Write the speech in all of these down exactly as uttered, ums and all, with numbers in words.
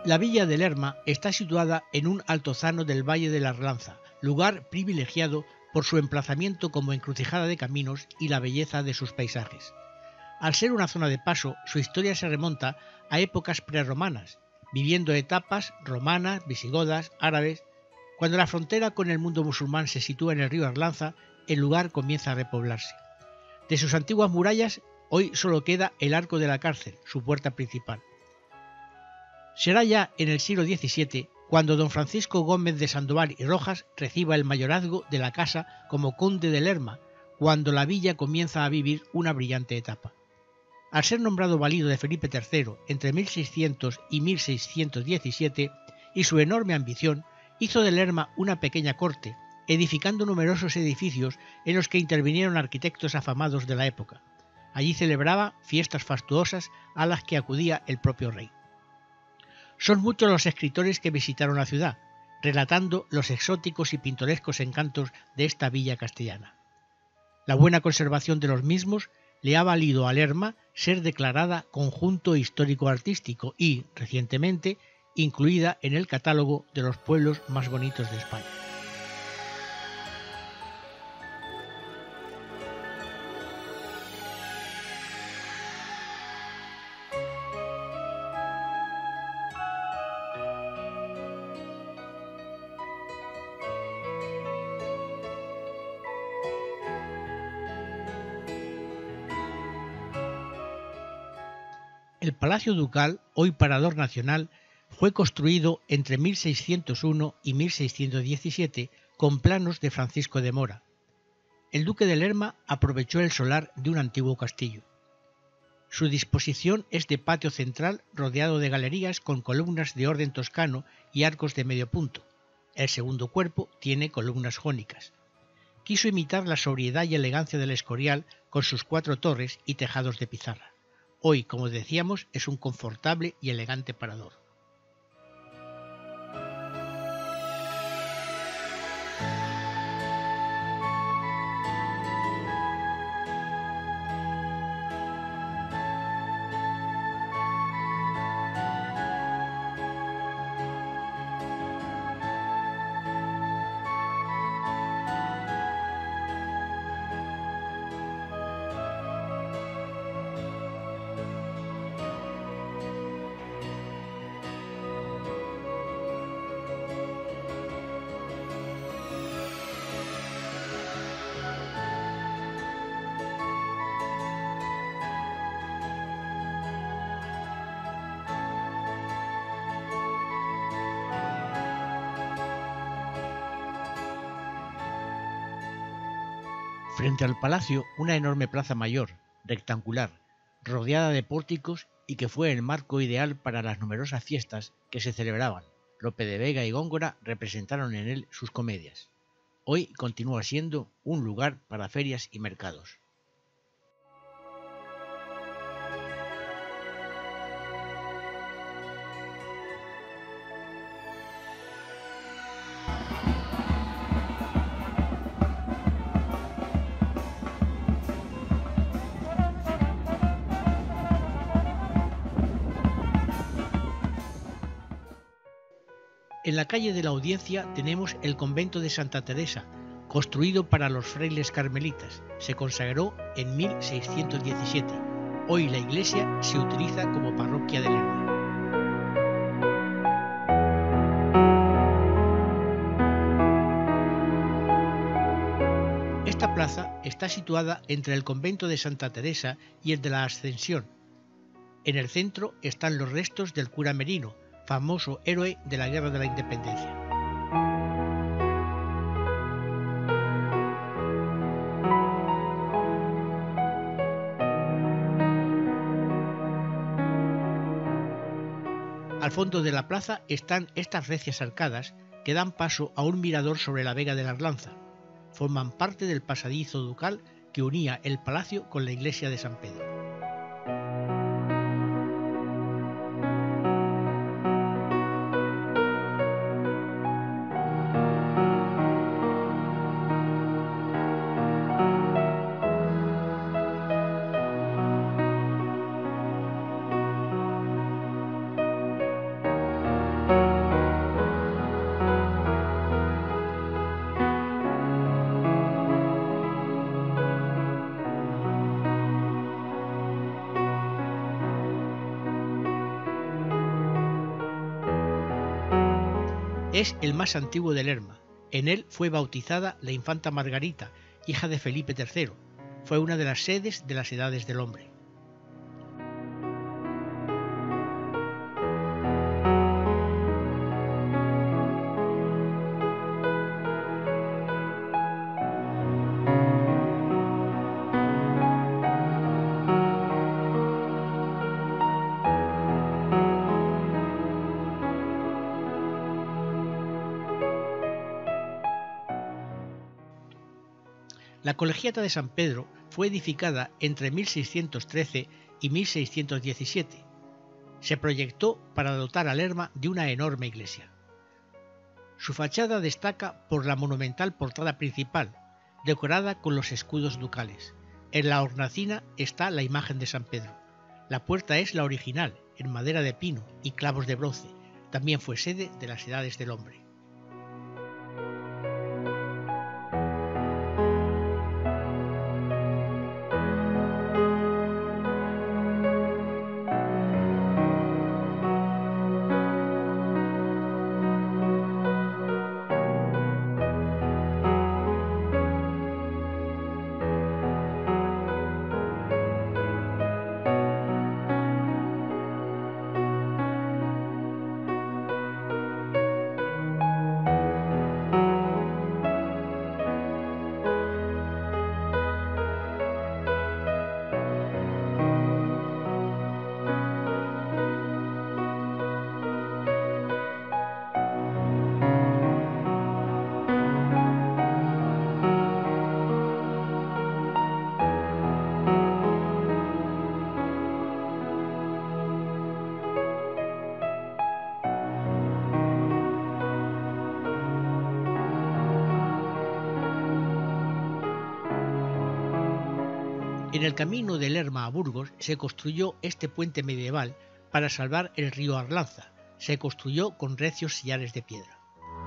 La villa de Lerma está situada en un altozano del Valle de la Arlanza, lugar privilegiado por su emplazamiento como encrucijada de caminos y la belleza de sus paisajes. Al ser una zona de paso, su historia se remonta a épocas prerromanas, viviendo etapas romanas, visigodas, árabes. Cuando la frontera con el mundo musulmán se sitúa en el río Arlanza, el lugar comienza a repoblarse. De sus antiguas murallas, hoy solo queda el arco de la cárcel, su puerta principal. Será ya en el siglo diecisiete cuando don Francisco Gómez de Sandoval y Rojas reciba el mayorazgo de la casa como conde de Lerma, cuando la villa comienza a vivir una brillante etapa. Al ser nombrado valido de Felipe tercero entre mil seiscientos y mil seiscientos diecisiete, y su enorme ambición, hizo de Lerma una pequeña corte, edificando numerosos edificios en los que intervinieron arquitectos afamados de la época. Allí celebraba fiestas fastuosas a las que acudía el propio rey. Son muchos los escritores que visitaron la ciudad, relatando los exóticos y pintorescos encantos de esta villa castellana. La buena conservación de los mismos le ha valido a Lerma ser declarada conjunto histórico-artístico y, recientemente, incluida en el catálogo de los pueblos más bonitos de España. El Palacio Ducal, hoy Parador Nacional, fue construido entre mil seiscientos uno y mil seiscientos diecisiete con planos de Francisco de Mora. El duque de Lerma aprovechó el solar de un antiguo castillo. Su disposición es de patio central rodeado de galerías con columnas de orden toscano y arcos de medio punto. El segundo cuerpo tiene columnas jónicas. Quiso imitar la sobriedad y elegancia del Escorial con sus cuatro torres y tejados de pizarra. Hoy, como decíamos, es un confortable y elegante parador. Frente al palacio, una enorme plaza mayor, rectangular, rodeada de pórticos y que fue el marco ideal para las numerosas fiestas que se celebraban. Lope de Vega y Góngora representaron en él sus comedias. Hoy continúa siendo un lugar para ferias y mercados. En la calle de la Audiencia tenemos el convento de Santa Teresa, construido para los frailes carmelitas. Se consagró en mil seiscientos diecisiete. Hoy la iglesia se utiliza como parroquia de Lerma. Esta plaza está situada entre el convento de Santa Teresa y el de la Ascensión. En el centro están los restos del cura Merino, famoso héroe de la Guerra de la Independencia. Al fondo de la plaza están estas recias arcadas que dan paso a un mirador sobre la Vega de la Arlanza. Forman parte del pasadizo ducal que unía el palacio con la iglesia de San Pedro. Es el más antiguo de Lerma. En él fue bautizada la infanta Margarita, hija de Felipe tercero. Fue una de las sedes de las Edades del Hombre. La Colegiata de San Pedro fue edificada entre mil seiscientos trece y mil seiscientos diecisiete. Se proyectó para dotar a Lerma de una enorme iglesia. Su fachada destaca por la monumental portada principal, decorada con los escudos ducales. En la hornacina está la imagen de San Pedro. La puerta es la original, en madera de pino y clavos de bronce. También fue sede de las Edades del Hombre. En el camino de Lerma a Burgos se construyó este puente medieval para salvar el río Arlanza. Se construyó con recios sillares de piedra.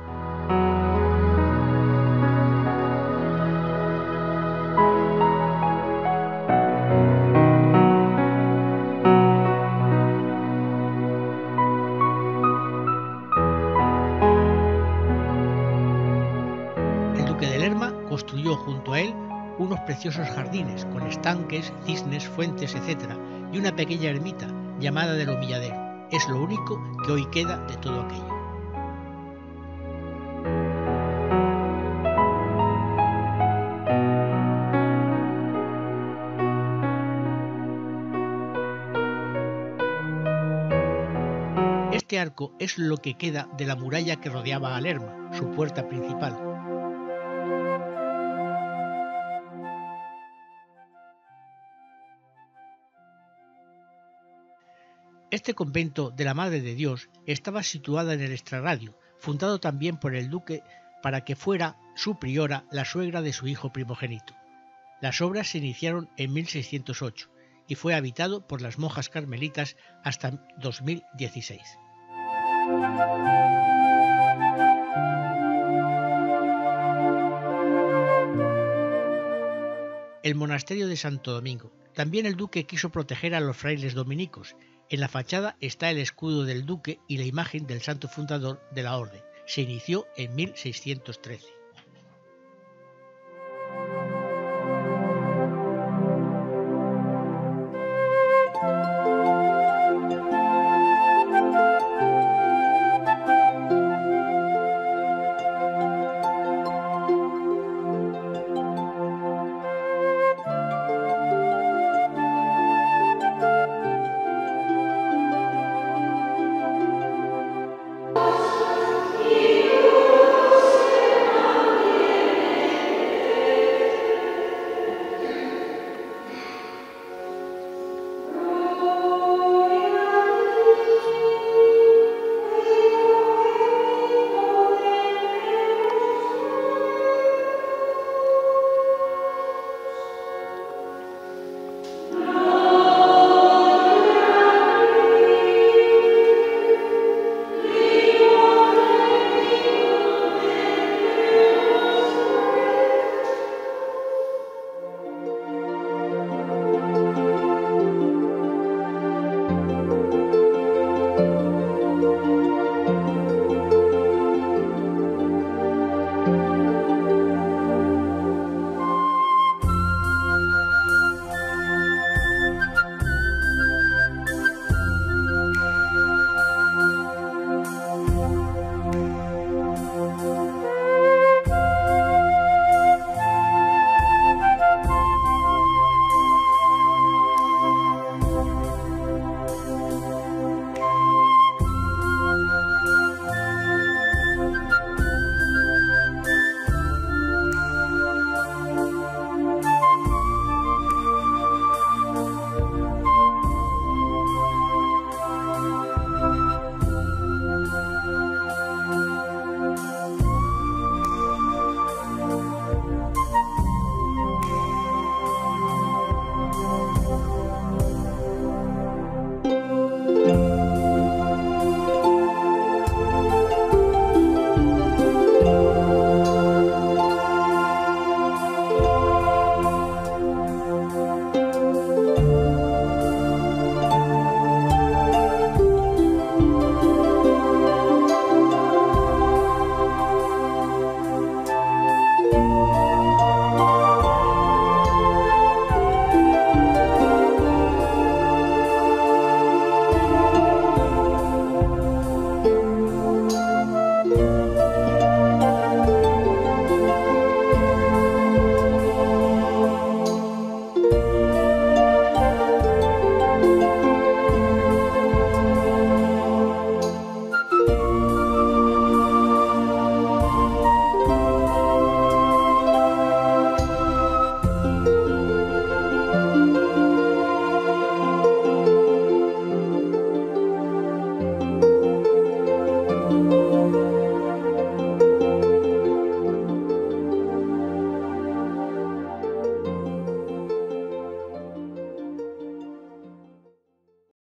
El duque de Lerma construyó junto a él unos preciosos jardines con estanques, cisnes, fuentes, etcétera, y una pequeña ermita llamada del Humilladero. Es lo único que hoy queda de todo aquello. Este arco es lo que queda de la muralla que rodeaba a Lerma, su puerta principal. Este convento de la Madre de Dios estaba situada en el extrarradio, fundado también por el duque para que fuera su priora la suegra de su hijo primogénito. Las obras se iniciaron en mil seiscientos ocho y fue habitado por las monjas carmelitas hasta dos mil dieciséis. El monasterio de Santo Domingo. También el duque quiso proteger a los frailes dominicos. En la fachada está el escudo del duque y la imagen del santo fundador de la orden. Se inició en mil seiscientos trece.